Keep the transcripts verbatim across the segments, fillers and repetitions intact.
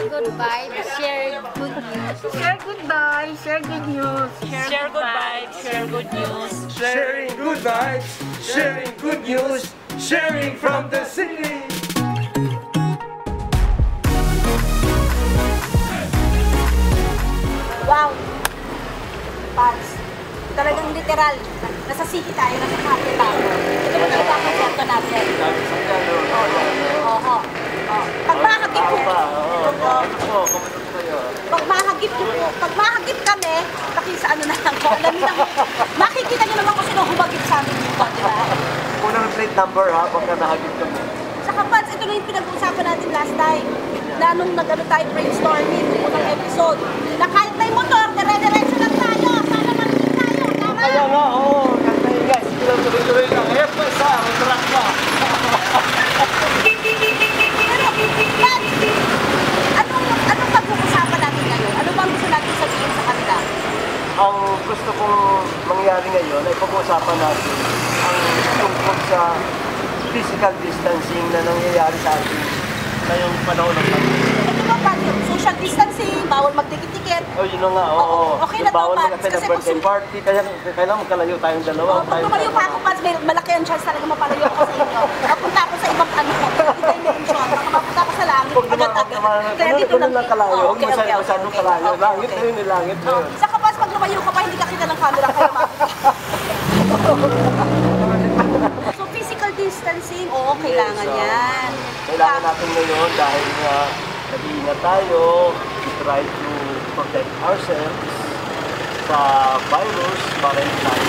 good vibes, share good news. Share good vibes, share good news. Share good vibes, share good news. Sharing good vibes, sharing good news, sharing from the city. Wow! Pals, talagang literal. Nasa city tayo, nasa capital tayo. Ito mo talaga ang konsepto natin. Oo. Oo. Pag mahagip po, pag mahagip po, pag mahagip kami, pakisa ano na lang po, alam niyo na, makikita niyo naman kung sino humagip sa amin dito, di ba? Unang plate number ha, pagka nahagip kami. Saka Pals, ito na yung pinag-uusapan natin last time. Na nung nag-ano tayo brainstorming, unang episode, na kahit may motor, dire-diretso lang tayo, sana marinig tayo, tama? Kaya nga, oo. Kaya guys, sige lang tuloy-tuloy lang. Eh, pa isa, may truck na. Pero, anong, anong pag-uusapan natin ngayon? Ano bang gusto natin sabihin sa kanila? Ang gusto kong mangyari ngayon ay pag-uusapan natin ang tungkol sa physical distancing na nangyayari sa atin ngayong panahon ng pandemya. Ito ba, Pat, yung social distancing, bawal magdikit-dikit. Oh, yun na nga, oo. Oo, okay na to, bawal Pat, mag-attend ng kasi birthday kung- party, kaya kailangan magkalayo tayong dalawa. Oh, pag tumayo pa ako, Pat, may malaki ang chance talaga mapalayo ako sa inyo. Papunta ako sa ibang ano, dimension. Mapunta ako sa langit. Huwag naman, agad-agad. naman, Kaya ano, dito ganun lang kalayo. Oh, Huwag okay, okay, masyadong okay, masyadong okay, kalayo. okay, Langit okay. na yun, langit na Oh, yun. saka Pat, pag lumayo ka pa, hindi ka kita ng camera, kaya makita. So, physical distancing, oo, kailangan Yes, yan. Kailangan natin ngayon dahil nga nag-iingat tayo, we try to protect ourselves sa virus para hindi tayo.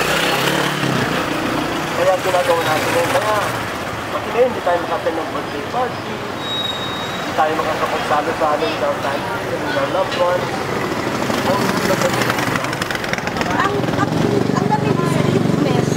Kaya ginagawa natin ngayon. Kaya pati ngayon hindi tayo makatin ng birthday party, hindi tayo makakapagsalo-salo with our family, with our loved ones. Ang nagagawin Ang, ang, ang dami ko sa bumeso.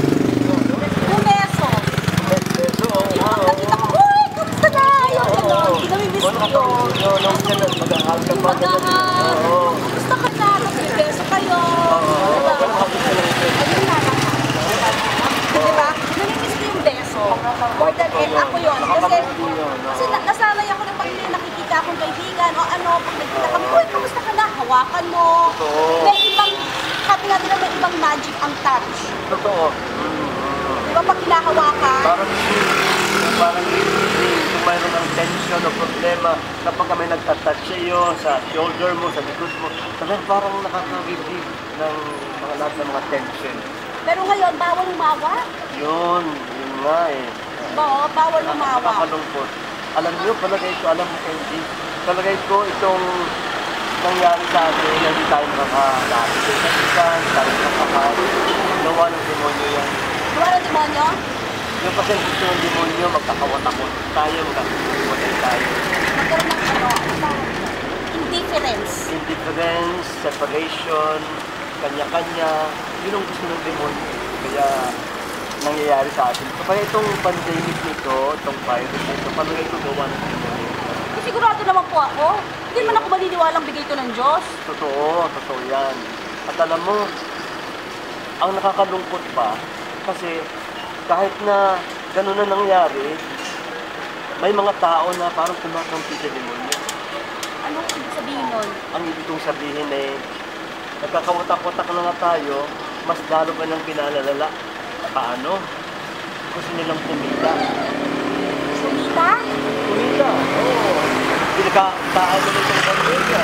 Bumeso. Beso, oo, oo. Nakita ko, uy, kamusta na? Yung gano'n, namimiss ko yun. Yun, nung kailan, mag-ahal ka pa. Mag-ahal. Oo. Kamusta ka na? Nagbeso kayo. Diba? Ayun na lang. Diba? Namimiss ko yung beso. More than and ako yun. Kasi, kasi na- nasanay ako ng pag may nakikita akong kaibigan o ano, pag nagkita kami, uy, kamusta ka na? Hawakan mo. Totoo. May ibang, sabi natin na may ibang magic ang touch. Totoo. Diba pag hinahawakan? Parang parang kung mayroon ng tension o problema kapag kami nagtatouch sa iyo, sa shoulder mo, sa likod mo, talagang parang nakaka-relieve ng mga lahat ng mga tension. Pero ngayon, bawal umawa. Yun, yun nga eh. Oo, bawal umawa. Nakakalungkot. Alam niyo, palagay ko, alam mo Candy, palagay ko itong nangyari sa atin na hindi tayo nakakalakas. Kasi tayo nakakalakas. Gawa ng demonyo yan. Gawa ng demonyo? Yung kasi gusto ng demonyo, magkakawat-akot tayo, magkakawatan tayo. Magkaroon ng ano, ano, indifference. Indifference, separation, kanya-kanya, yun ang gusto ng demonyo. Kaya nangyayari sa atin. So, kaya itong pandemic nito, itong virus nito, palagay ko gawa ng demonyo. Eh, sigurado naman po ako. Hindi man ako maniniwalang bigay ito ng Diyos. Totoo, totoo yan. At alam mo, ang nakakalungkot pa, kasi kahit na gano'n na nangyari, may mga tao na parang kumakampi sa demonyo. Anong ibig sabihin nun? Ang ibig kong sabihin ay, nagkakawatak-watak na nga tayo, mas lalo pa ng pinalalala. Paano? Gusto nilang kumita. Kumita? Kumita, oo. Pinagkakitaan nila itong pandemya.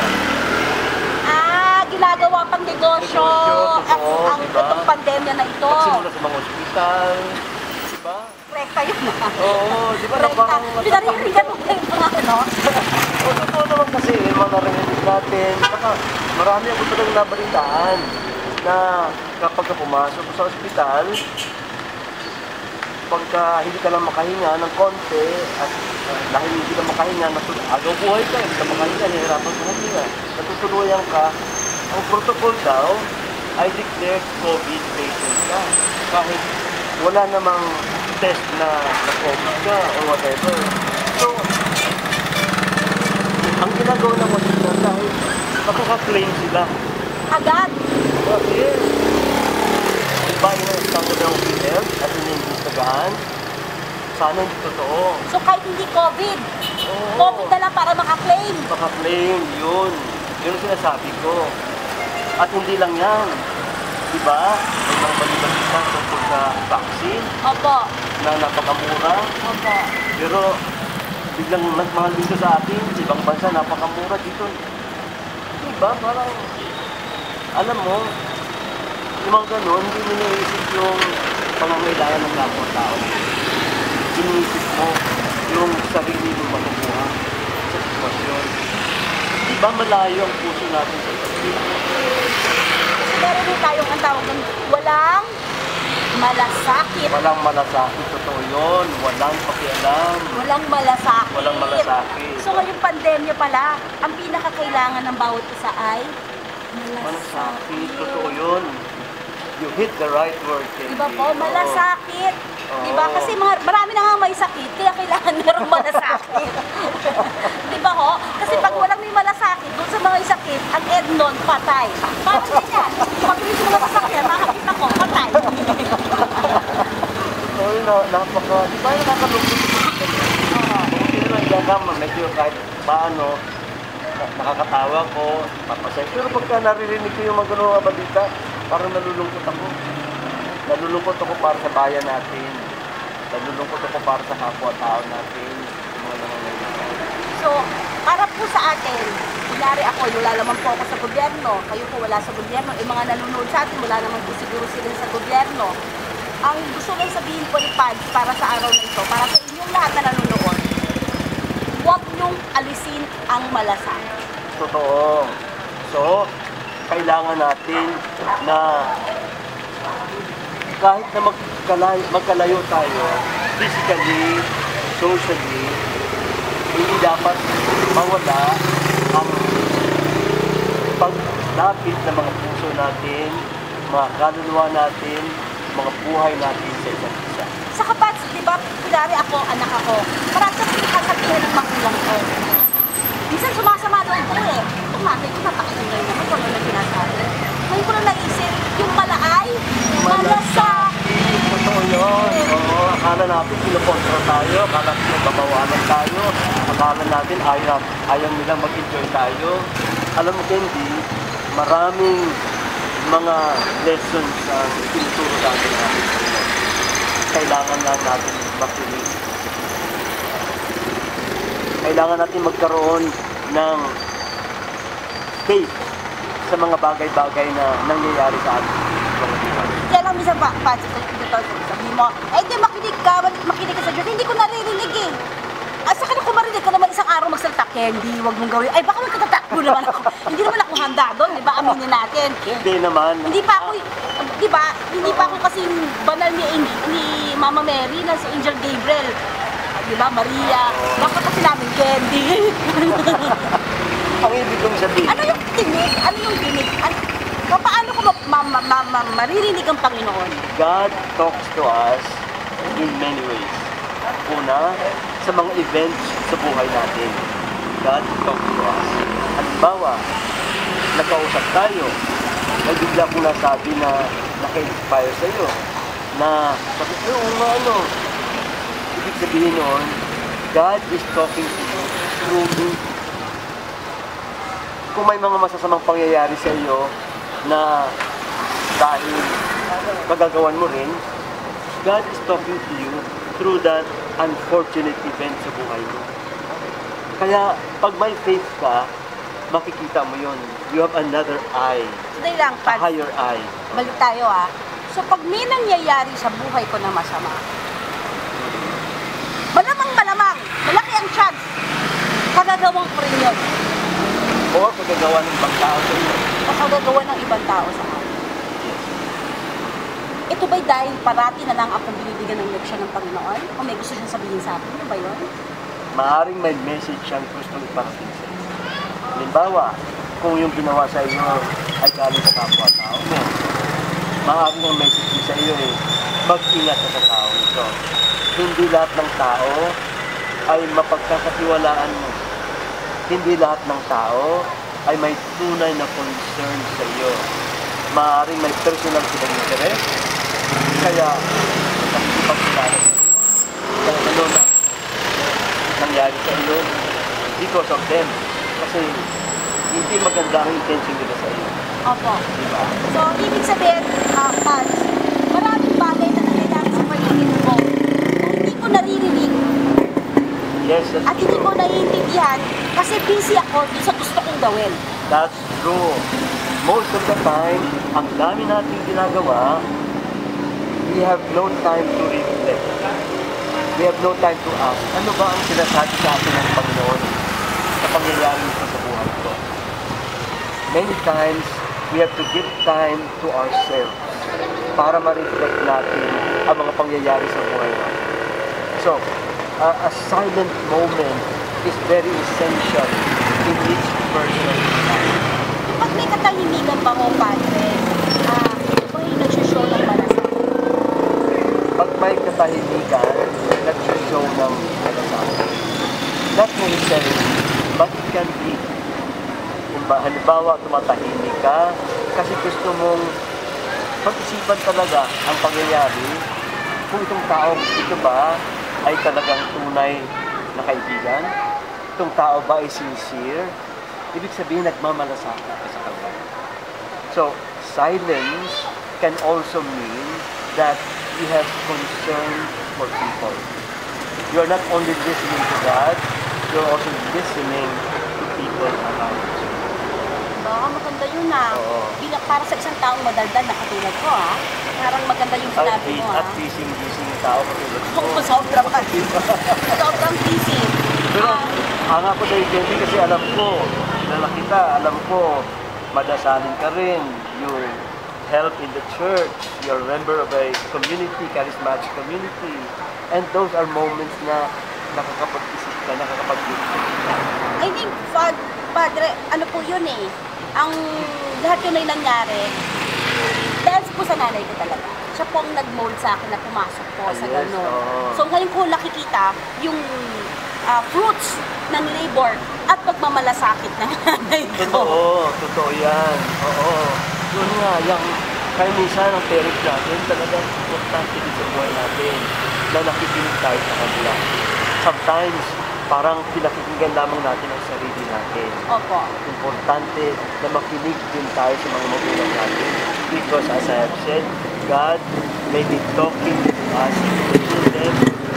Ah, ginagawa pang negosyo. Negosyo, Ang, totoo, ang diba? itong pandemya na ito. Nagsimula sa mga ospital, di ba? Rekta yun na. Oo, di ba na Rekta. parang Pinaririgan mo ba yung mga ano? O, totoo naman kasi, yung mga narinig natin, saka marami ako talagang nabalitaan na kapag ka pumasok sa ospital, pagka hindi ka lang makahinga ng konti at uh, dahil hindi ka makahinga, agaw buhay ka, hindi ka makahinga, nahihirapan ka huminga, natutuluyan ka, ang protocol daw ay declared COVID patient ka. Kahit wala namang test na na-COVID ka or whatever. So, ang ginagawa ng hospital dahil makaka-claim sila. Agad. Kasi, iba yung standard ng health at iniimbestigahan. Sana hindi totoo. So kahit hindi COVID, COVID na lang para maka-claim. Maka-claim, yun. Yun ang sinasabi ko. At hindi lang yan. Diba? May mga balibalita tungkol sa vaccine Opo. na napakamura. Opo. Pero biglang mas mahal dito sa atin. Sa ibang bansa, napakamura dito. Diba? Parang, alam mo, yung mga ganun, hindi mo naisip yung pangangailangan ng kapwa-tao. Iniisip mo yung sarili mong makukuha sa sitwasyon. Diba malayo ang puso natin sa isa't isa? Kasi meron din tayong ang tawag ng walang malasakit. Walang malasakit, totoo yun. Walang pakialam. Walang malasakit. Walang malasakit. So ngayong pandemya pala, ang pinakakailangan ng bawat isa ay malasakit. Malasakit, totoo yun. You hit the right word, Candy. Diba po? Malasakit. Oo. Diba? Kasi mga, marami na nga may sakit, kaya kailangan merong malasakit. Diba ho? Kasi pag walang may malasakit, doon sa mga sakit, ang end nun, patay. Parang ganyan. Pag hindi mo nakasakyan, makakita ko, patay. Oo, na, napaka, di ba yung nakakalungkot? Kung sino lang dyan ka, medyo kahit paano, na- nakakatawa ko, papasay. Pero pagka naririnig ko yung mga ganun mga balita, parang nalulungkot ako. Nalulungkot ako para sa bayan natin. Nalulungkot ako para sa kapwa-tao natin. Yung mga nangangailangan. So, para po sa atin, kunyari ako, wala naman po ako sa gobyerno, kayo po wala sa gobyerno, yung mga nanonood sa atin, wala naman po siguro sila sa gobyerno. Ang gusto lang sabihin po ni Pads para sa araw na ito, para sa inyong lahat na nanonood, huwag niyong alisin ang malasakit. Totoo. So, kailangan natin na kahit na magkalayo, magkalayo tayo, physically, socially, hindi dapat mawala ang paglapit ng mga puso natin, mga kaluluwa natin, mga buhay natin sa isa't isa. Sa Pads, di ba, kunyari ako, anak ako, parang sa pinakasabihan ng magulang ko. Minsan sumasama doon ko eh. Itong natin, kung natakinggan naman, kung ano na sinasabi. Ngayon ko na naisip, yung pala ay malasakit. Totoo yun. Oo, akala natin pinukontra tayo, akala pinagbabawalan tayo, akala natin ayaw, ayaw nilang mag-enjoy tayo. Alam mo, Candy, maraming mga lessons ang tinuturo natin natin. Kailangan lang natin makinig. Kailangan natin magkaroon ng faith sa mga bagay-bagay na nangyayari sa ating mga buhay. Kaya lang minsan pa, Pads, sabihin mo, eh di makinig ka, makinig ka sa Diyos. Hindi ko naririnig eh. At saka na kung marinig ka naman isang araw magsalita, Candy, huwag mong gawin. Ay, baka magkatatakbo naman ako. Hindi naman ako handa doon, di ba? Aminin natin. Hindi naman. Hindi pa ako, di ba? Hindi pa ako kasi banal ni, ni Mama Mary na si Angel Gabriel. Di ba? Maria. Baka kasi namin Candy. Ang ibig kong sabihin, Ano yung tinig? Ano yung tinig? Ano, paano ko ma, ma, ma, ma, maririnig ang Panginoon? God talks to us in many ways. Una, sa mga events sa buhay natin. God talks to us. Halimbawa, nagkausap tayo, may bigla kong nasabi na naka-inspire sa iyo. Na sabi ko, oo nga ano. Ibig sabihin noon, God is talking to you through me. Kung may mga masasamang pangyayari sa iyo na dahil magagawan mo rin, God is talking to you through that unfortunate event sa buhay mo. Kaya pag may faith ka, makikita mo yon. You have another eye, Today lang, a Pads. higher eye. Balik tayo ah. So pag may nangyayari sa buhay ko na masama, malamang malamang, malaki ang chance, kagagawang ko rin yun. O pagkagawa ng ibang tao sa iyo. O kagagawa ng ibang tao sa akin. Ito ba'y dahil parati na lang akong binibigyan ng leksyon ng Panginoon? O may gusto siyang sabihin sa akin? Ano ba yun? Maaring may message siyang gustong iparating sa iyo. Halimbawa, kung yung ginawa sa iyo ay galing sa kapwa-tao mo, maaring ang message niya sa iyo eh, mag-ingat ka sa tao ito. Hindi lahat ng tao ay mapagkakatiwalaan mo. Hindi lahat ng tao ay may tunay na concern sa iyo. Maaaring may personal silang interest, kaya nakikipagkilala sa iyo. Kaya ano na nangyari sa iyo, ang intention nila sa iyo. Opo. Diba? So, ibig sabihin, uh, Pans, maraming bagay na nangyayari sa paligid ko na hindi ko naririnig Yes, that's at hindi true. ko naiintindihan kasi busy ako dun sa gusto kong gawin. That's true. Most of the time, ang dami nating ginagawa, we have no time to reflect. We have no time to ask, ano ba ang sinasabi sa atin ng Panginoon sa pangyayari nito sa buhay ko? Many times, we have to give time to ourselves para ma-reflect natin ang mga pangyayari sa buhay natin. So, uh, a silent moment is very essential in each person's life. Pag may katahimikan ba mo, Padre, ah, ito yung nagsishow ng malasakit. Pag may katahimikan, nag-show ng malasakit. Not necessarily, but it can be. Kung ba, halimbawa, tumatahimik ka, kasi gusto mong pag-isipan talaga ang pangyayari, kung itong taong ito ba ay talagang tunay na kaibigan, itong tao ba ay sincere, ibig sabihin nagmamalasakit ka sa kanya. So, silence can also mean that you have concern for people. You are not only listening to God, you are also listening to people around you. Baka maganda yun ah. Oo. Bilang para sa isang taong madaldal na katulad ko ah. Parang maganda yung At, sinabi mo ah. at busy-busy yung tao katulad ko. Oo, sobrang sobrang busy. Pero, Ah, hanga ko sa'yo, Jenny, kasi alam ko, kilala kita, alam ko, madasalin ka rin. You help in the church. You're a member of a community, charismatic community. And those are moments na nakakapag-isip ka, nakakapag-isip ka. I think, Fad, Padre, ano po yun eh. Ang lahat yun ay nangyari dahil po sa nanay ko talaga. Siya po ang nag-mold sa akin na pumasok po Ah, sa yes, gano'n. oo. So ngayon ko nakikita yung ah, fruits ng labor at pagmamalasakit ng nanay ko. Totoo, totoo yan. Oo. Yun nga, yung, kaya minsan ang parents natin talagang importante din sa buhay natin na nakikinig tayo sa kanila. Sometimes, parang pinakikinggan lamang natin ang sarili natin. Opo. Importante na makinig din tayo sa mga magulang natin. Because as I have said, God may be talking to us through them.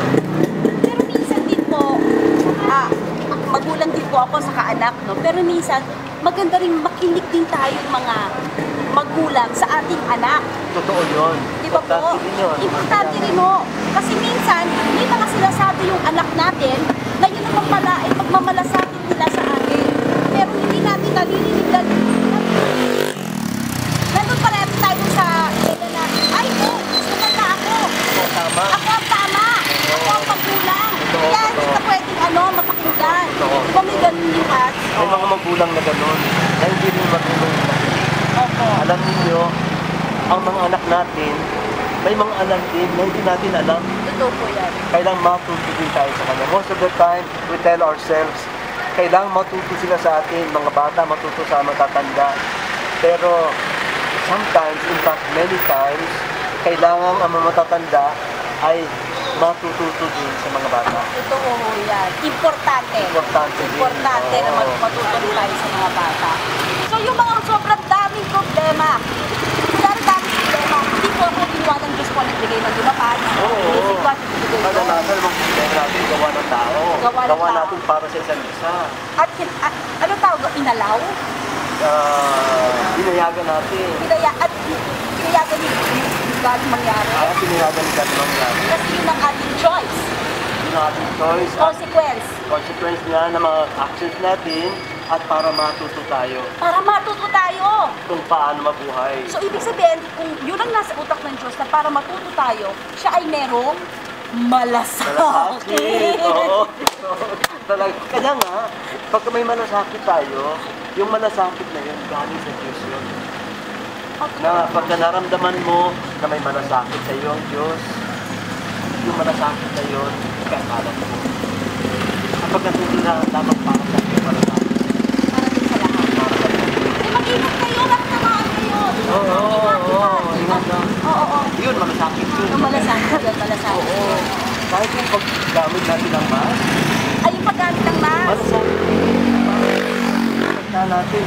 Pero minsan din po, ah, magulang din po ako sa kaanak, no? Pero minsan, maganda rin makinig din tayong mga magulang sa ating anak. Totoo yun. Di ba po? Importante din yun. Importante rin mo. Kasi minsan, may mga sinasabi yung anak natin na yun naman pala ay pagmamalasakit nila sa atin. Pero hindi natin naririnig na nandun pa rin tayo sa ila na, ay po, gusto mo na ako. Oo, tama. Ako ang tama. Ako ang magulang. Totoo, Kaya hindi totoo. ka pwedeng ano, mapakinggan. Totoo. Di ba may ganun yung pas? May mga magulang na gano'n na hindi rin marunong makinig. Opo. Alam niyo, ang mga anak natin, may mga anak din na hindi natin alam. Totoo po yan. Kailangang matuto din tayo sa kanila. Most of the time, we tell ourselves, kailangang matuto sila sa atin, mga bata, matuto sa matatanda. Pero sometimes, in fact, many times, kailangan ang mga matatanda ay matututo din sa mga bata. Totoo yan. Importante. Importante din. Importante na Oo. mag- matuto rin tayo sa mga bata. So yung mga sobrang daming problema, sobrang daming problema, hindi po ako ginawa ng Diyos po nagbigay ng lumapan. Oo. Hindi ko at nagbigay ko. Kadalasan mga problema natin, gawa ng tao. Gawa ng tao. natin para sa isa't isa. At, kin- at ano tawag? Inalaw? Uh, binayagan natin. Pinaya, at pinayagan ni God mangyari. Ah, binayagan ni God mangyari. Kasi yun ang ating choice. Yun ang ating choice. At Consequence. consequence niya ng mga actions natin at para matuto tayo Para matuto tayo. kung paano mabuhay. So, ibig sabihin, kung yun ang nasa utak ng Diyos na para matuto tayo, siya ay merong malasakit. Malasakit. Oo. Talaga. Kaya nga, pag may malasakit tayo, yung malasakit na yun, galing sa Diyos yun. Na pagka naramdaman mo na may malasakit sa iyo ang Diyos, yung malasakit na yun, kakalat mo. Kapag natuto na lamang para sa akin, malasakit. Para din sa lahat. Para sa akin. Eh, mag-ingat kayo, nagtamaan kayo. Oo, oo, oo. Ingat na. Oo, oo. Yun, malasakit yun. Yung malasakit, yung malasakit. Oo. Kahit yung paggamit natin ng mask, Ay, yung paggamit ng mask. malasakit. Pagka natin,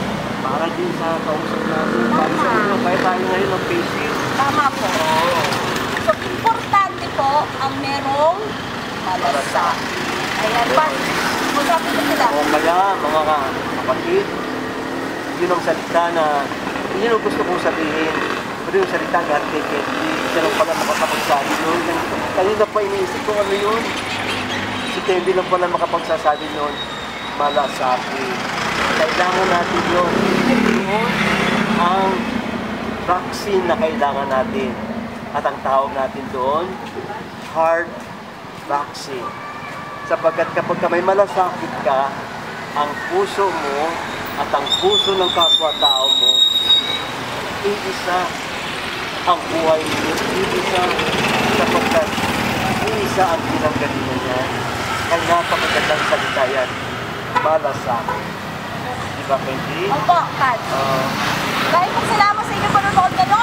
Para din sa kausap natin. Para sa inyo, kaya tayo ngayon ng basis. Tama po. So, importante po ang merong malasakit. Ayan pa. Masabi ko sila. O kaya, mga kapatid, yun ang salita na, yun ang gusto kong sabihin. Pero yung salita galing kay Kenji, siya lang pala makakapagsabi nun. Kanina pa iniisip ko ano yun. Si Kenji lang pala makapagsasabi nun, malasakit. Kailangan natin yun. Yun ang vaccine na kailangan natin. At ang tawag natin doon, heart vaccine. Sapagkat kapag ka may malasakit ka, ang puso mo at ang puso ng kapwa-tao mo, iisa ang buhay mo, iisa sapagkat iisa ang pinanggalingan niya. Kaya napakagandang salita yan, malasakit. Diba, Kenji? Opo, Kat. Uh, Dahil po salamat sa inyong panonood ngayon.